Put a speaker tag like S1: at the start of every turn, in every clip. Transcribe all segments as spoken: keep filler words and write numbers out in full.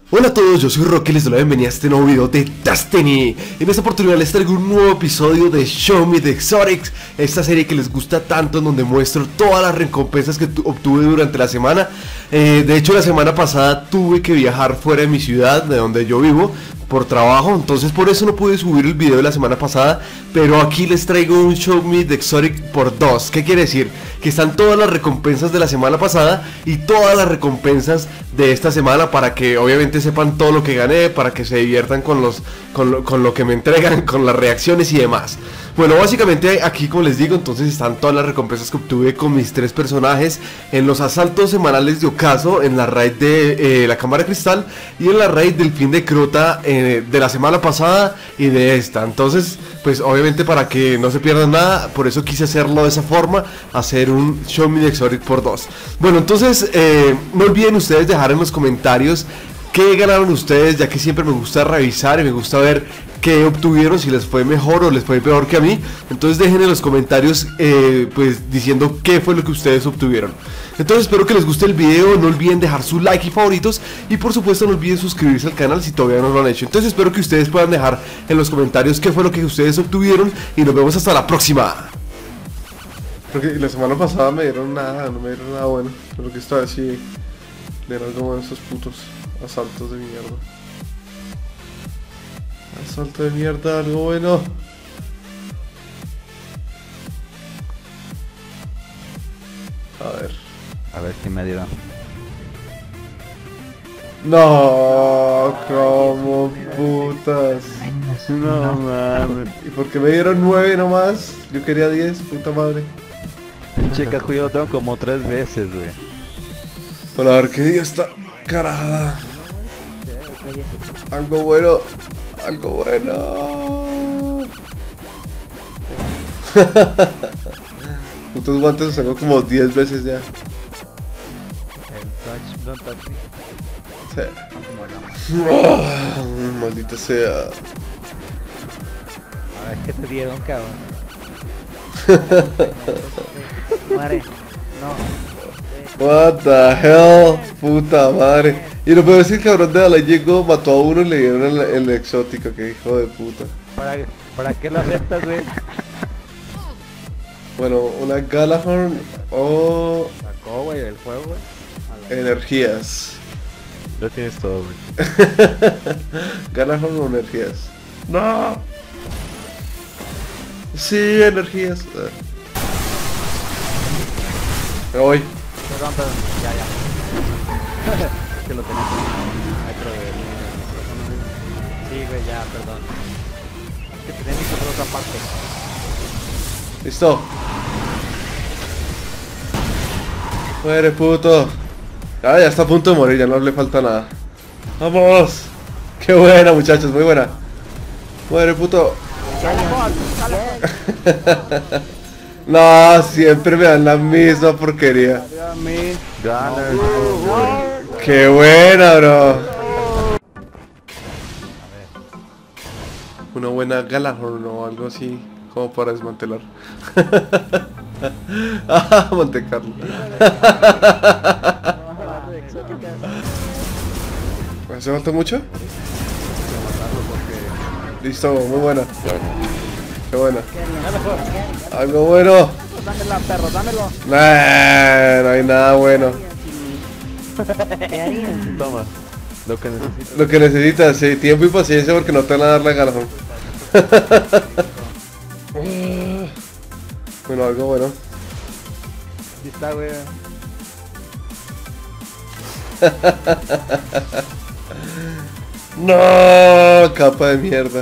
S1: Hola a todos, yo soy Rocky y les doy la bienvenida a este nuevo video de Destiny. En esta oportunidad les traigo un nuevo episodio de Show Me the Exotics, esta serie que les gusta tanto, en donde muestro todas las recompensas que obtuve durante la semana. eh, De hecho, la semana pasada tuve que viajar fuera de mi ciudad, de donde yo vivo, por trabajo, entonces por eso no pude subir el video de la semana pasada. Pero aquí les traigo un Show Me the Exotic por dos. ¿Qué quiere decir? Que están todas las recompensas de la semana pasada y todas las recompensas de esta semana, para que obviamente sepan todo lo que gané, para que se diviertan con los con lo, con lo que me entregan, con las reacciones y demás. Bueno, básicamente aquí, como les digo, entonces están todas las recompensas que obtuve con mis tres personajes en los asaltos semanales de Ocaso, en la raid de eh, la Cámara de Cristal y en la raid del fin de Crota eh, de la semana pasada y de esta. Entonces, pues obviamente para que no se pierdan nada, por eso quise hacerlo de esa forma, hacer un Show Me the Exotic por dos. Bueno, entonces eh, no olviden ustedes dejar en los comentarios qué ganaron ustedes, ya que siempre me gusta revisar y me gusta ver qué obtuvieron, si les fue mejor o les fue peor que a mí. Entonces dejen en los comentarios eh, pues diciendo qué fue lo que ustedes obtuvieron. Entonces espero que les guste el video, no olviden dejar su like y favoritos, y por supuesto no olviden suscribirse al canal si todavía no lo han hecho. Entonces espero que ustedes puedan dejar en los comentarios qué fue lo que ustedes obtuvieron, y nos vemos hasta la próxima. Porque la semana pasada me dieron nada, no me dieron nada bueno. Creo que esta vez sí le dieron algo bueno a esos putos asaltos de mierda. Asalto de mierda, algo bueno. A ver.
S2: A ver si me dieron.
S1: No, como putas.
S2: No mames.
S1: ¿Y por qué me dieron nueve nomás? Yo quería diez, puta madre.
S2: Chica, cuidado, tengo como tres veces, güey.
S1: Bueno, a ver qué día está. Carada. Algo bueno. Algo bueno. Putos guantes los tengo como diez veces ya.
S2: El touch, don't touch me.
S1: Sí. Oh, maldita sea.
S2: A ver qué te dieron, cabrón. Madre, no.
S1: What the hell, puta madre. Y lo peor es que el cabrón de la llegó, mató a uno y le dieron el, el exótico, que hijo de puta.
S2: ¿Para, para qué lo aceptas, güey?
S1: Bueno, una Galahorn o
S2: Sacó, güey, del juego, güey.
S1: energías.
S2: Lo tienes todo, güey.
S1: Galahorn o energías. No. Sí, energías. Me voy.
S2: Perdón, perdón, ya, ya. Que lo tenés. Ay, pero de sí, güey, ya, perdón. Es que tenés que por otra parte.
S1: Listo. Muere, puto. Ah, ya está a punto de morir, ya no le falta nada. ¡Vamos! ¡Qué buena, muchachos! Muy buena. Muere, puto. No, siempre me dan la misma porquería. ¡Qué buena, bro! Una buena Galahorn o algo así, como para desmantelar. Ah, Monte Carlo. ¿Me hace falta mucho? Listo, muy buena. Qué buena. Algo bueno.
S2: Dámelo, perro, dámelo.
S1: Nah, no hay nada bueno.
S2: Toma, lo que necesitas.
S1: Lo que necesitas, sí, tiempo y paciencia, porque no te van a dar la Galahorn. Bueno, algo bueno.
S2: Aquí está, güey.
S1: No, capa de mierda.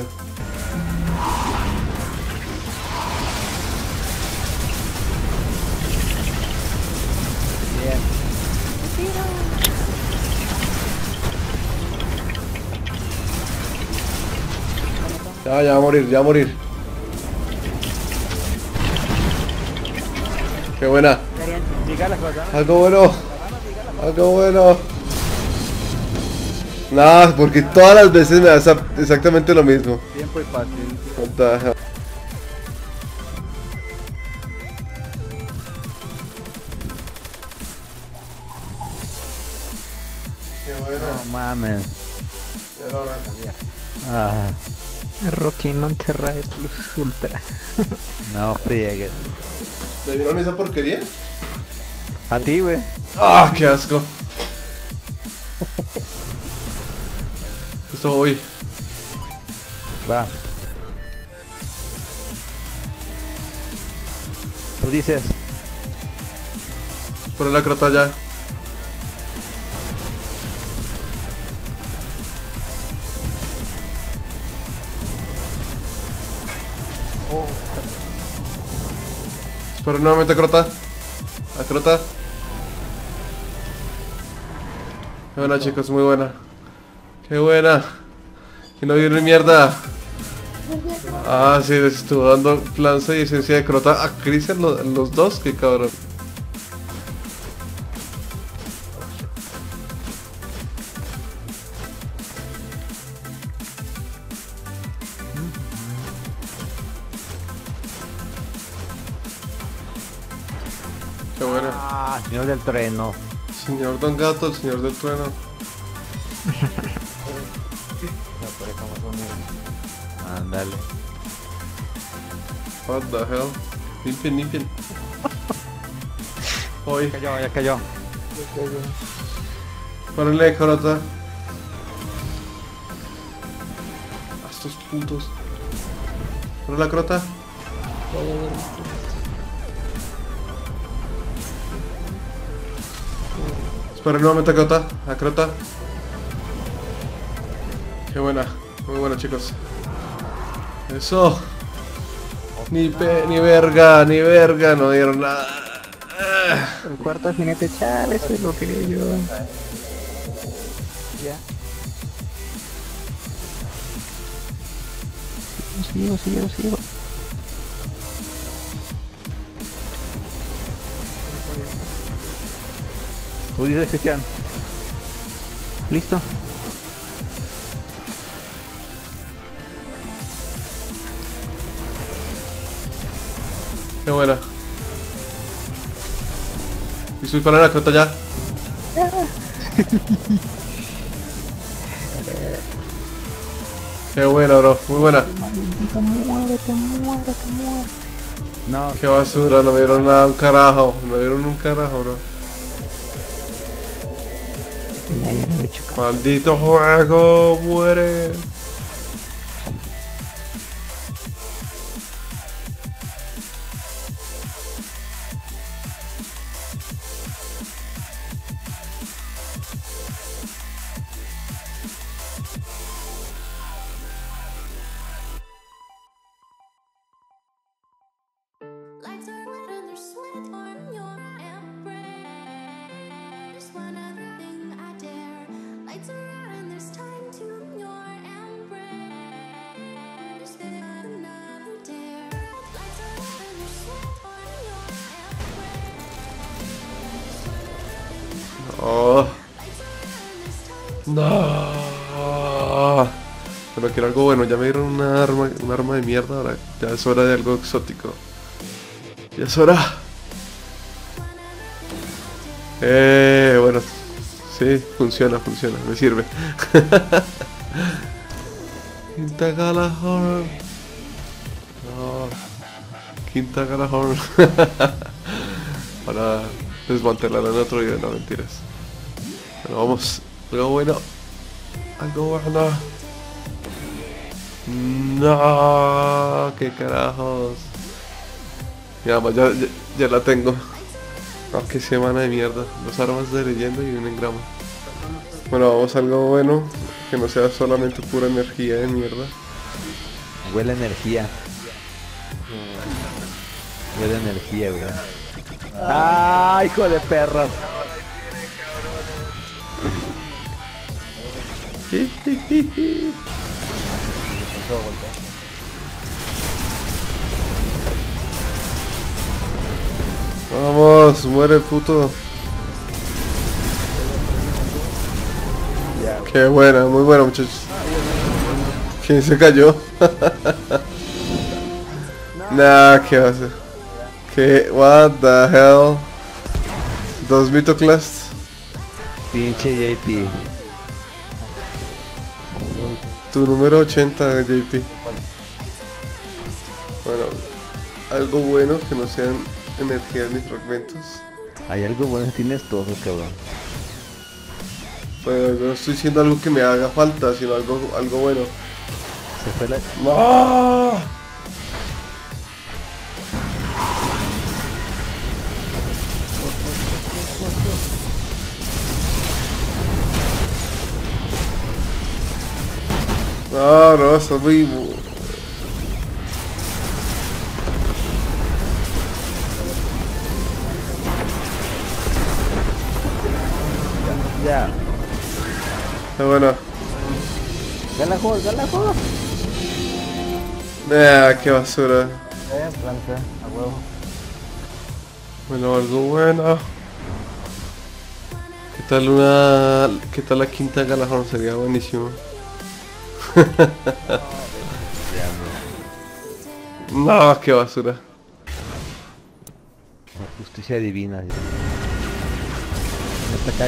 S2: Bien.
S1: Ya, ya va a morir, ya va a morir. Qué buena. Algo bueno. Algo bueno. Nah, porque todas las veces me da exactamente lo mismo.
S2: Tiempo y paciencia.
S1: What the hell?
S2: No mames. Ah. Rocky Monterrey Plus Ultra. No friegues.
S1: ¿Me dieron esa porquería?
S2: A ti, güey.
S1: ¡Ah, qué asco! Esto voy.
S2: Va. Tú dices.
S1: Por la crota ya.
S2: Oh.
S1: Espera nuevamente crota. La crota. Qué buena, chicos, muy buena. Qué buena. Que no viene mierda. Ah, sí, les estuvo dando lanza y esencia de crota a Cristian los, los dos, qué cabrón. Qué buena.
S2: Ah, señor del trueno.
S1: Señor Don Gato, el señor del trueno.
S2: Ándale.
S1: What the hell? Limpien, limpien. Hoy.
S2: Ya cayó, ya cayó.
S1: Ponle crota. A estos puntos. Ponle la crota. Espera nuevamente a crota. A crota. Qué buena. Muy buena, chicos. Eso. Ni pe, ni verga, ni verga, no dieron nada.
S2: El cuarto jinete chal, eso es lo que yo. Ya. Sigo, sigo, sigo. Tú dices, Cristian. ¿Listo?
S1: Qué buena. Y soy para la crota ya. Qué buena, bro. Muy buena.
S2: Muérete, muérete, muérete. No,
S1: Qué basura, no me dieron nada, un carajo. No me dieron un carajo, bro.
S2: ya, ya lo he hecho.
S1: Maldito juego, muere.
S3: Lights are red and there's sweat on your embrace. One other thing I dare. Lights are out and there's time to your embrace. Then another dare. Lights are red and there's sweat on your embrace. One other thing I dare.
S1: Oh,
S3: Lights are red and there's time to
S1: no. Pero quiero algo bueno, ya me dieron una arma, un arma de mierda, ahora ya es hora de algo exótico. Ya es hora. Eh, bueno, sí, funciona, funciona, me sirve. Quinta Galahorn. No, Quinta Galahorn. Para desmantelar en otro video, no mentiras. Bueno, vamos, algo bueno. Algo bueno. No, qué carajos. Ya, ya, ya, ya la tengo. Oh, qué semana de mierda. Dos armas de leyenda y un engrama. Bueno, vamos a algo bueno. Que no sea solamente pura energía de mierda.
S2: Huele a energía. Huele a energía, güey. ¡Ah, hijo de perra!
S1: Vamos, muere puto.
S2: Ya.
S1: Qué buena, muy buena, muchachos. ¿Quién se cayó? Nah, ¿qué va a hacer? ¿Qué? What the hell? Dos Mythoclast.
S2: Pinche J P.
S1: Tu número ochenta, J P. Bueno, algo bueno que no sean energías ni fragmentos.
S2: Hay algo bueno que tienes todo, cabrón.
S1: Pues no estoy diciendo algo que me haga falta, sino algo, algo bueno.
S2: Se fue la...
S1: ¡No! No, no, está muy...
S2: Ya.
S1: Está bueno.
S2: Gana juego, gana juego.
S1: Ah, qué basura.
S2: Eh, planta, a huevo.
S1: Bueno, algo bueno. ¿Qué tal una... ¿Qué tal la quinta Galahorn? Sería buenísimo. No, qué basura.
S2: La justicia divina. Esta cae.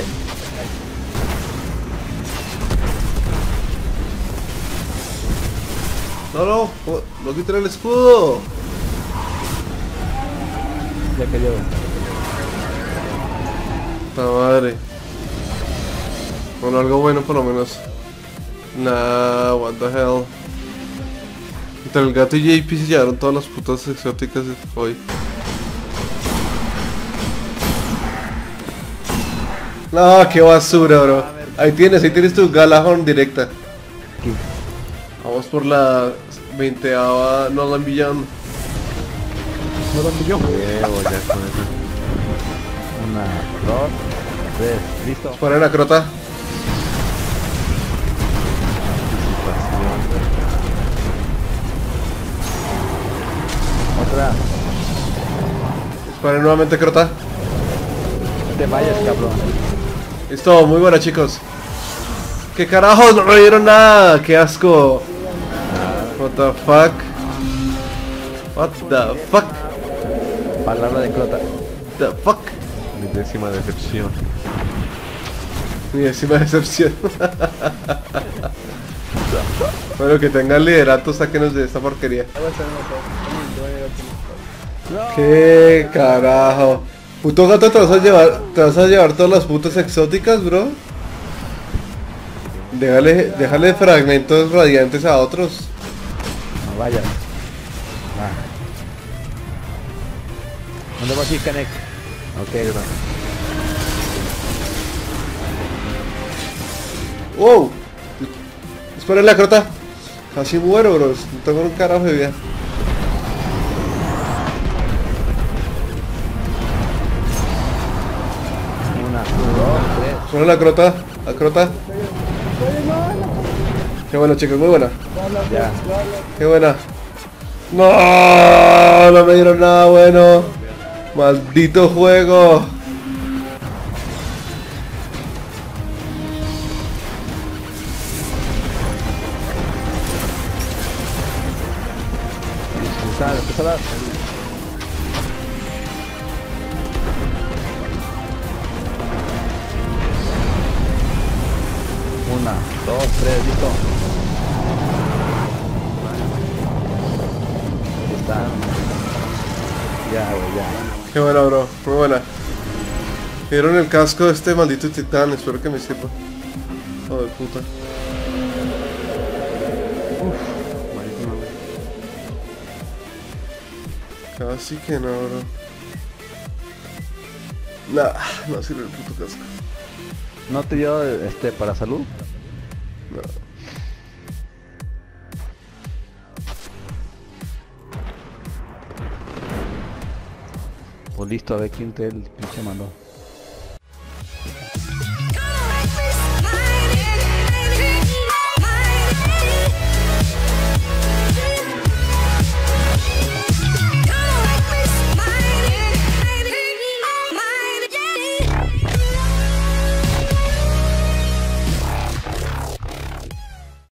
S1: No, no, no, no quiten el escudo.
S2: Ya cayó.
S1: Puta madre. Bueno, algo bueno por lo menos. Nah, what the hell. Entre el gato y J P se llevaron todas las putas exóticas hoy. No, qué basura, bro. Ahí tienes, ahí tienes tu Galahorn directa.
S2: Aquí.
S1: Vamos por la veinteava, no la enviando.
S2: No lo yo. Huevo, ya con eso. Una, dos, tres, listo.
S1: Ponen la crota.
S2: Otra.
S1: Disparen nuevamente crota.
S2: No te vayas, cabrón.
S1: Listo, muy buena, chicos. ¿Qué carajos? No me dieron nada. Qué asco. What the fuck. What the fuck.
S2: Palabra de crota.
S1: The fuck.
S2: Mi décima decepción.
S1: Mi décima decepción. Bueno, que tengan liderato, sáquenos de esta porquería. ¿Qué carajo? Puto gato, te vas a llevar, te vas a llevar todas las putas exóticas, bro. Déjale, déjale fragmentos radiantes a otros.
S2: No vayas. Ah. ¿Dónde vas a ir, Canek? Ok, bro.
S1: ¡Wow! Esperen la crota. Casi muero, bro. No tengo un carajo de vida.
S2: Una, dos, tres.
S1: Esperen la crota. La crota. Qué buena, chicos. Muy buena.
S2: Ya.
S1: Qué buena. No, no me dieron nada bueno. Maldito juego.
S2: Empezar, empezar. Una, dos, tres, listo. Ahí está. Ya, güey, ya.
S1: Qué buena, bro. Muy buena. Vieron el casco de este maldito titán. Espero que me sirva. Oh, de puta. Casi que no, bro. Nah, no sirve el puto casco.
S2: ¿No te dio este para salud?
S1: No.
S2: Pues listo, a ver quién te el pinche mandó.